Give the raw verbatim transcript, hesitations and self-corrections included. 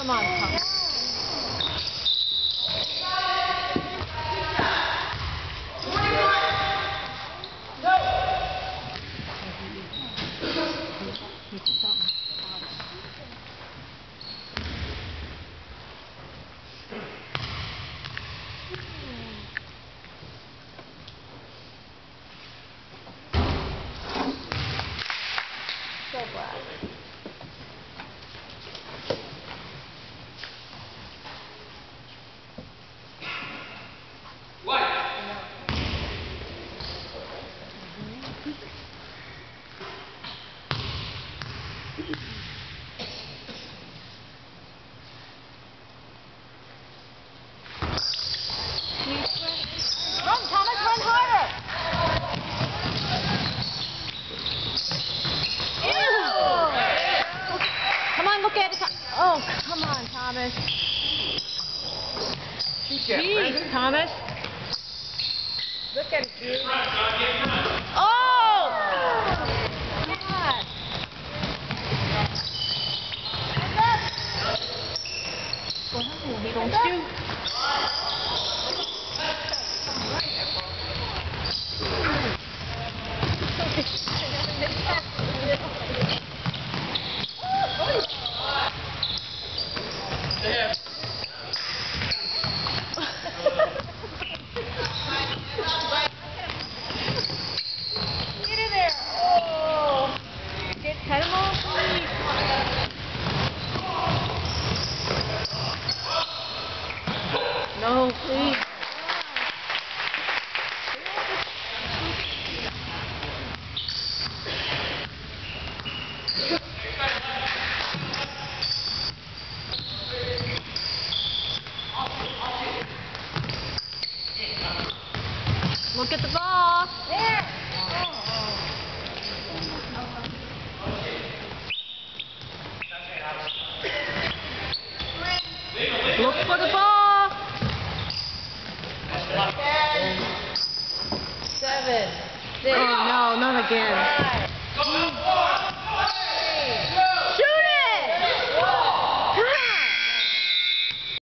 Come on, Thomas. So glad. What? Run, Thomas, run harder! Ew. Come on, look at it. Oh, come on, Thomas. Jeez, Thomas. Look at it. Oh! God. Well, he don't shoot. Get in there! Oh! Get head him off, please. No, please. Look at the ball. There. Look for the ball. Seven. Six. Oh no, not again.